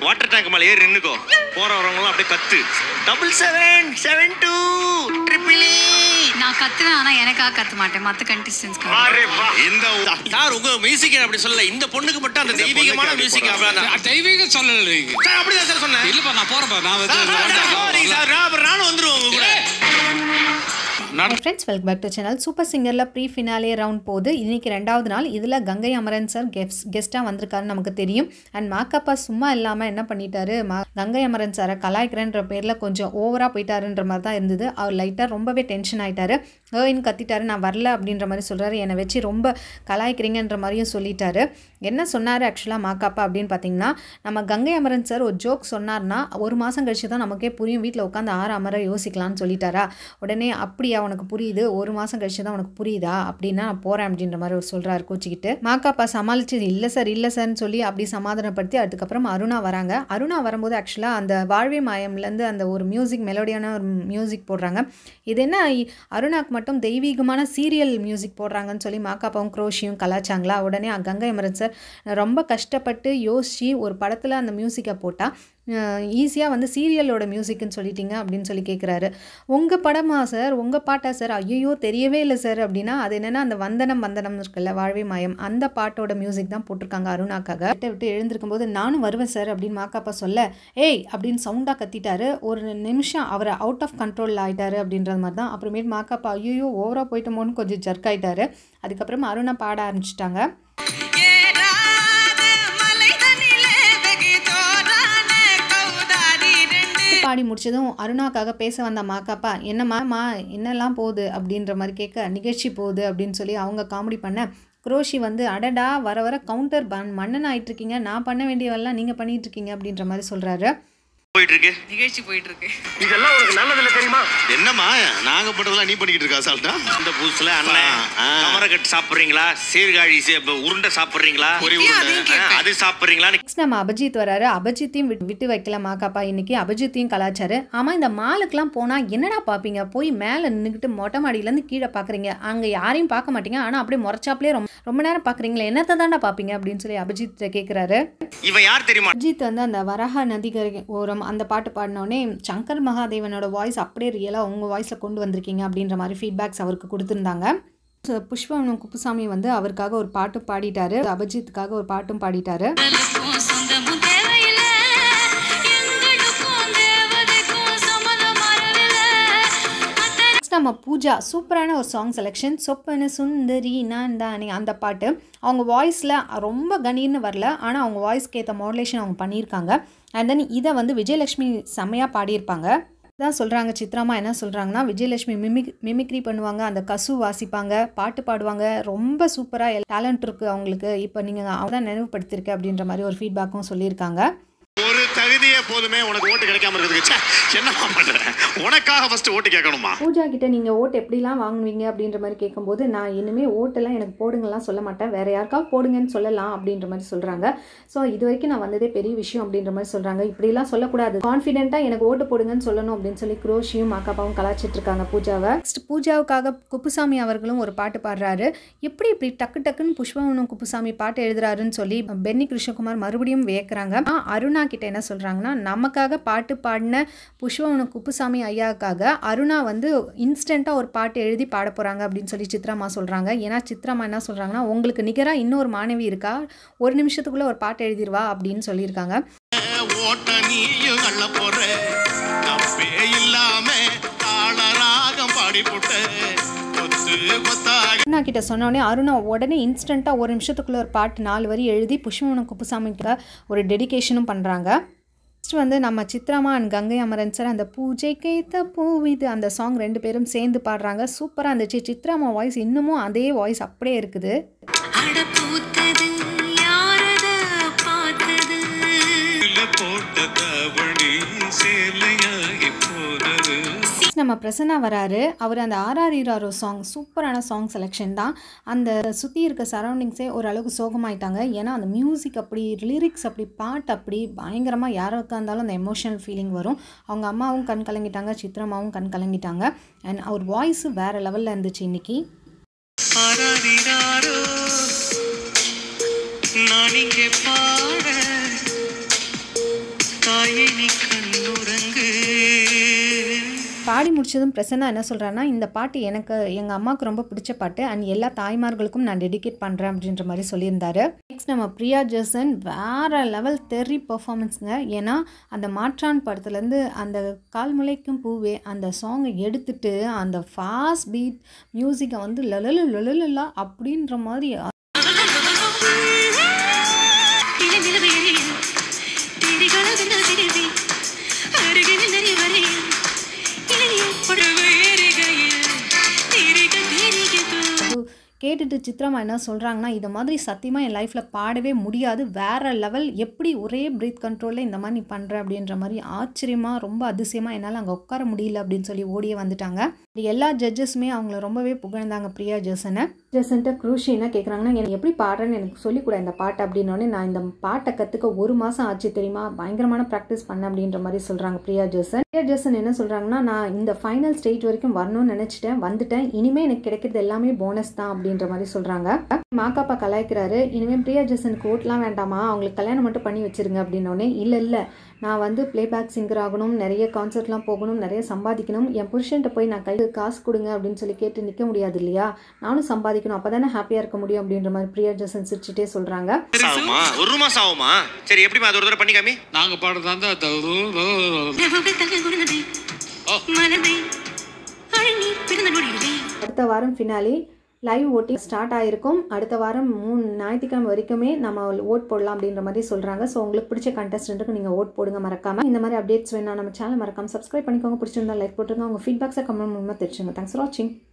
Water tank மேல ஏறி நின்னுக்கோ. போற வரவங்க அப்படியே கத்து. 7772 நான் கத்துவேன், ஆனா எனக்காக கத்த மாட்டேன், மத்த கண்டெஸ்டன்ட்ஸ்க்கு. இந்த சார் உங்க மியூசிக் அப்படி சொல்லல, இந்த பொண்ணுக்கு மட்டும் அந்த தெய்வீகமான மியூசிக் அவ்வளவுதான். தெய்வீக சொல்லல சார் அப்படிதான் சார் சொன்னேன். இல்லப்பா நான் போறப்பா நான் நானும் வந்துருவோம் உங்க கூட. Friends, welcome back to channel. Super சிங்கரில் ப்ரீ ஃபினாலே ரவுண்ட் போகுது. இன்றைக்கி 2வது நாள். இதில் கங்கை அமரன் சார் கெஸ்ட்டாக வந்திருக்காருன்னு நமக்கு தெரியும். அண்ட் மாக்கப்பா சும்மா இல்லாமல் என்ன பண்ணிட்டாரு, கங்கை அமரன் சாரை கலாய்க்கிறேன்ற பேரில் கொஞ்சம் ஓவராக போயிட்டாருன்ற மாதிரி தான் இருந்தது. அவர் லைட்டாக ரொம்பவே டென்ஷன் ஆகிட்டாரு. ஏன்னு கத்திட்டாரு, நான் வரல அப்படின்ற மாதிரி சொல்கிறாரு. என்னை வச்சு ரொம்ப கலாய்க்கிறீங்கன்ற மாதிரியும் சொல்லிட்டாரு. என்ன சொன்னார் ஆக்சுவலாக மாக்காப்பா அப்படின்னு பார்த்தீங்கன்னா, நம்ம கங்கை அமரன் சார் ஒரு ஜோக் சொன்னார்னா 1 மாதம் கழிச்சு தான் நமக்கே புரியும், வீட்டில் உட்காந்து 6 அமர யோசிக்கலாம்னு சொல்லிட்டாரா. உடனே அப்படியா உனக்கு புரியுது, 1 மாதம் கழிச்சு தான் உனக்கு புரியுதா, அப்படின்னா நான் போகிறேன் அப்படின்ற மாதிரி அவர் சொல்கிறாரு கோச்சிக்கிட்டு. மாக்காப்பா சமாளிச்சு இல்லை சார்னு சொல்லி அப்படி சமாதானப்படுத்தி அதுக்கப்புறம் அருணா வராங்க. அருணா வரும்போது ஆக்சுவலாக அந்த வாழ்வே மாயம்லேருந்து அந்த ஒரு மியூசிக், மெலோடியான ஒரு மியூசிக் போடுறாங்க. இது என்ன அருணாக்கு மட்டும் தெய்வீகமான சீரியல் மியூசிக் போடுறாங்கன்னு சொல்லி மாக்காப்பாவும் குரோஷியும் கலாச்சாங்களா. உடனே கங்கை அமரன் சார் ரொம்ப கஷ்டப்பட்டு யோசித்து ஒரு படத்தில் அந்த மியூசிக்கை போட்டால் ஈஸியாக வந்து சீரியலோட மியூசிக்னு சொல்லிட்டீங்க அப்படின்னு சொல்லி கேட்குறாரு. உங்கள் படமா சார், உங்கள் பாட்டா சார், ஐயோ தெரியவே இல்லை சார் அப்படின்னா, அது என்னென்னா அந்த வந்தனம் இருக்குல்ல, வாழ்வே மாயம், அந்த பாட்டோட மியூசிக் தான் போட்டிருக்காங்க அருணாக்காக. விட்டு எழுந்திருக்கும் போது நானும் வருவேன் சார் அப்படின்னு மாக்காப்பா சொல்ல, ஏய் அப்படின்னு சவுண்டாக கத்திட்டாரு. ஒரு நிமிஷம் அவர் அவுட் ஆஃப் கண்ட்ரோல் ஆகிட்டாரு அப்படின்றது மாதிரி தான். அப்புறமேட்டு மாக்காப்பா ஐயோ ஓவராக போயிட்டோமோன்னு கொஞ்சம் ஜர்க் ஆகிட்டாரு. அதுக்கப்புறம் அருணா பாட ஆரம்பிச்சிட்டாங்க. பாடி முடிச்சதும் அருணாக்காக பேச வந்த மாக்காப்பா, என்னம்மா என்னெல்லாம் போகுது அப்படின்ற மாதிரி கேட்க, நிகழ்ச்சி போகுது அப்படின்னு சொல்லி அவங்க காமெடி பண்ண, குரோஷி வந்து அடடா வர கவுண்டர் மன்னன் ஆகிட்டு இருக்கீங்க, நான் பண்ண வேண்டியவெல்லாம் நீங்கள் பண்ணிட்டு இருக்கீங்க அப்படின்ற மாதிரி சொல்கிறாரு. போயிட்டு இருக்கு நிகழ்ச்சி போயிட்டு இருக்கு. இதெல்லாம் உங்களுக்கு நல்லதில்ல தெரியுமா? என்னம்மா நாங்க பண்றதெல்லாம் நீ பண்ணிக்கிட்டு இருக்கா சால்ட்டா? இந்த புதுசுல அண்ணன் கமரக்கட்டு சாப்பிடுறீங்களா, சீர்காழி உருண்டை சாப்பிடுறீங்களா, அது சாப்பிடுறீங்களா? நெக்ஸ்ட் நம்ம அபிஜீத் வராரு. அபிஜீத்தையும் விட்டு வைக்கல மாக்காப்பா. இன்னைக்கு அபிஜீத்தையும் கலாச்சாரு. ஆமாம், இந்த மாலுக்கெல்லாம் போனால் என்னடா பார்ப்பீங்க, போய் மேலே நின்றுக்கிட்டு மொட்டை மாடியிலேருந்து கீழே பார்க்குறீங்க, அங்கே யாரையும் பார்க்க மாட்டீங்க, ஆனால் அப்படியே முறைச்சாப்லேயே ரொம்ப நேரம் பார்க்குறீங்களே, என்னத்தை தாண்டா பார்ப்பீங்க அப்படின்னு சொல்லி அபிஜீத் கேட்குறாரு. இவன் யார் தெரியுமா? அபிஜீத் வந்து அந்த வராக நதிகரை ஓரம் அந்த பாட்டு பாடினோடனே சங்கர் மகாதேவனோட வாய்ஸ் அப்படியே ரியலாக உங்கள் வாய்ஸில் கொண்டு வந்திருக்கீங்க அப்படின்ற மாதிரி ஃபீட்பேக்ஸ் அவருக்கு கொடுத்துருந்தாங்க. புஷ்பவனம் குப்புசாமி வந்து அவருக்காக ஒரு பாட்டு பாடிட்டாரு, அபிஜீத்துக்காக ஒரு பாட்டும் பாடிட்டாரு. நம்ம பூஜா சூப்பரான ஒரு சாங் செலெக்ஷன், சொப்பன சுந்தரி நான் தானே அந்த பாட்டு. அவங்க வாய்ஸில் ரொம்ப கணீர்னு வரல, ஆனால் அவங்க வாய்ஸ்க்கு ஏற்ற மாடுலேஷன் அவங்க பண்ணியிருக்காங்க. அண்ட் தென் இதை வந்து விஜயலட்சுமி செம்மையாக பாடியிருப்பாங்க. தான் சொல்கிறாங்க. சித்ராமா என்ன சொல்கிறாங்கன்னா, விஜயலட்சுமி மிமிக்ரி பண்ணுவாங்க, அந்த கசு வாசிப்பாங்க, பாட்டு பாடுவாங்க, ரொம்ப சூப்பராக டேலண்ட் இருக்குது அவங்களுக்கு, இப்போ நீங்கள் அவதான் நினைவுபடுத்திருக்கு அப்படின்ற மாதிரி ஒரு ஃபீட்பேக்கும் சொல்லியிருக்காங்க. ஒரு தகுதியே போதுமே உனக்கு ஓட்டு கிடைக்காம இருக்கிறதுக்கு. என்னமா பண்றேன், உனக்காக ஃபர்ஸ்ட் ஓட்டு கேட்கணுமா? பூஜா கிட்ட நீங்கள் ஓட்டு எப்படிலாம் வாங்குவீங்க அப்படின்ற மாதிரி கேட்கும்போது, நான் இனிமேல் ஓட்டெல்லாம் எனக்கு போடுங்கலாம் சொல்ல மாட்டேன், வேறு யாருக்காவது போடுங்கன்னு சொல்லலாம் அப்படின்ற மாதிரி சொல்கிறாங்க. ஸோ இது வரைக்கும் நான் வந்ததே பெரிய விஷயம் அப்படின்ற மாதிரி சொல்கிறாங்க. இப்படிலாம் சொல்லக்கூடாது, கான்ஃபிடென்ட்டாக எனக்கு ஓட்டு போடுங்கன்னு சொல்லணும் அப்படின்னு சொல்லி குரோஷியும் மாக்காப்பாவும் கலாச்சிட்டு இருக்காங்க பூஜாவை. நெக்ஸ்ட் பூஜாவுக்காக குப்புசாமி அவர்களும் ஒரு பாட்டு பாடுறாரு. இப்படி டக்குன்னு புஷ்பவனம் குப்புசாமி பாட்டு எழுதுறாருன்னு சொல்லி பென்னி கிருஷ்ணகுமார் மறுபடியும் வியக்கிறாங்க. அருணா கிட்ட என்ன சொல்றாங்கன்னா, நமக்காக பாட்டு பாடின புஷ்பவனம் குப்புசாமி ஐயாவுக்காக அருணா வந்து இன்ஸ்டன்ட்டாக ஒரு பாட்டு எழுதி பாட போகிறாங்க அப்படின்னு சொல்லி சித்ராமா சொல்கிறாங்க. ஏன்னா சித்ராமா என்ன சொல்கிறாங்கன்னா, உங்களுக்கு நிகராக இன்னொரு மாணவி இருக்கா, 1 நிமிஷத்துக்குள்ளே ஒரு பாட்டு எழுதிடுவா அப்படின்னு சொல்லியிருக்காங்க. அருணா கிட்ட சொன்னோடனே அருணா உடனே இன்ஸ்டண்ட்டாக 1 நிமிஷத்துக்குள்ளே ஒரு பாட்டு 4 வரி எழுதி புஷ்பவனம் குப்புசாமிக்கு ஒரு டெடிகேஷனும் பண்ணுறாங்க. நெக்ஸ்ட் வந்து நம்ம சித்ராமா அண்ட் கங்கை அமரன் சார் அந்த பூஜை கேத்த பூவிது அந்த சாங் 2 பேரும் சேர்ந்து பாடுறாங்க. சூப்பராக இருந்துச்சு. சித்ராமா வாய்ஸ் இன்னமும் அதே வாய்ஸ் அப்படியே இருக்குது. நம்ம பிரசன்னா வராரு. அவர் அந்த ஆர்ஆர் சாங் சூப்பரான சாங் செலெக்ஷன் தான். அந்த சுற்றி இருக்க சரௌண்டிங்ஸே ஓரளவுக்கு சோகமாயிட்டாங்க. ஏன்னா அந்த மியூசிக் அப்படி, லிரிக்ஸ் அப்படி, பாட்டு அப்படி பயங்கரமாக யாருக்கா இருந்தாலும் அந்த எமோஷனல் ஃபீலிங் வரும். அவங்க அம்மாவும் கண் கலங்கிட்டாங்க, சித்ராமாவும் கண் கலங்கிட்டாங்க. அண்ட் அவர் வாய்ஸு வேறு லெவலில் இருந்துச்சு இன்னைக்கு. பாடி முடிச்சதும் பிரசன்னா என்ன சொல்கிறான்னா இந்த பாட்டு எனக்கு எங்கள் அம்மாவுக்கு ரொம்ப பிடிச்ச பாட்டு அண்ட் எல்லா தாய்மார்களுக்கும் நான் டெடிகேட் பண்ணுறேன் அப்படின்ற மாதிரி சொல்லியிருந்தாரு. நெக்ஸ்ட் நம்ம பிரியா ஜெர்சன் வேறு லெவல் தெரி பர்ஃபார்மன்ஸுங்க. ஏன்னா அந்த மாற்றான் படத்துலேருந்து அந்த கால் முளைக்கும் பூவே அந்த சாங்கை எடுத்துட்டு அந்த ஃபாஸ்ட் பீட் மியூசிக்கை வந்து லலலா அப்படின்ற மாதிரி கேட்டுட்டு சித்ராமா என்ன சொல்கிறாங்கன்னா இதை மாதிரி சத்தியமாக என் லைஃப்பில் பாடவே முடியாது, வேறு லெவல், எப்படி ஒரே பிரீத் கண்ட்ரோலில் இந்த மாதிரி நீ பண்ணுற அப்படின்ற மாதிரி ஆச்சரியமாக ரொம்ப அதிசயமாக என்னால் அங்கே உட்கார முடியல அப்படின்னு சொல்லி ஓடியே வந்துட்டாங்க. எல்லா ஜட்ஜஸுமே அவங்கள ரொம்பவே புகழ்ந்தாங்க பிரியா ஜெர்சனை. ஜெர்சன்ட்ட குரூஷி என்ன கேட்குறாங்கன்னா எனக்கு எப்படி பாடுறேன்னு எனக்கு சொல்லிக்கூட இந்த பாட்டு அப்படின்னோடனே நான் இந்த பாட்டை கற்றுக்க 1 மாதம் ஆச்சு தெரியுமா, பயங்கரமான ப்ராக்டிஸ் பண்ண அப்படின்ற மாதிரி சொல்கிறாங்க பிரியா ஜெர்சன். பிரியா ஜெர்சன் என்ன சொல்கிறாங்கன்னா நான் இந்த ஃபைனல் ஸ்டேஜ் வரைக்கும் வரணும்னு நினச்சிட்டேன், வந்துட்டேன், இனிமேல் எனக்கு கிடைக்கிறது எல்லாமே போனஸ் தான் அப்படின்ற மாதிரி சொல்கிறாங்க. மாக்காப்பா கலாய்க்கிறாரு, இனிமேல் பிரியா ஜெர்சனுக்கு ஓட்லாம் வேண்டாமா, அவங்களுக்கு கல்யாணம் மட்டும் பண்ணி வச்சிருங்க அப்படின்னோடனே இல்லை நான் வந்து பிளேபேக் சிங்கர் ஆகணும், நிறைய கான்சர்ட்லாம் போகணும், நிறைய சம்பாதிக்கணும், என் புருஷன்ட்ட போய் நான் கையில் காசு கொடுங்க அப்படின்னு சொல்லி கேட்டு நிற்க முடியாது இல்லையா, நானும் சம்பாதிக்கணும், அப்போ தானே ஹாப்பியாக இருக்க முடியும் அப்படின்ற மாதிரி பிரியா ஜெர்சன் சிரிச்சுட்டே சொல்கிறாங்க. 1 மாசம் ஆகுமா? சரி எப்படிமா அது ஒரு தடவை பண்ணிக்காமி நாங்கள் பாடுறதா அடுத்த வாரம் ஃபினாலி லைவ் ஓட்டிங் ஸ்டார்ட் ஆகிருக்கும். அடுத்த வாரம் 3 ஞாயிற்றுக்கிழமை வரைக்குமே நம்ம ஓட் போடலாம் அப்படின்ற மாதிரி சொல்கிறாங்க. ஸோ உங்களுக்கு பிடிச்ச கண்டஸ்டன்ட்டுக்கு நீங்கள் ஓட் போடுங்க மறக்காமல். இந்த மாதிரி அப்டேட்ஸ் வேணா நம்ம சேனல் மறக்காமல் சப்ஸ்கிரைப் பண்ணிக்கோங்க. பிடிச்சிருந்தா லைக் போட்டுருங்க. உங்கள் ஃபீட்பேக்ஸை கமெண்ட் மூலமாக தெரிஞ்சுங்க. தேங்க்ஸ் ஃபார் வாட்சிங்.